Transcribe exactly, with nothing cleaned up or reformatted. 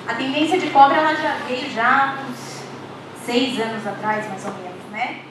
A tendência de cobra ela já veio já uns seis anos atrás, mais ou menos, né?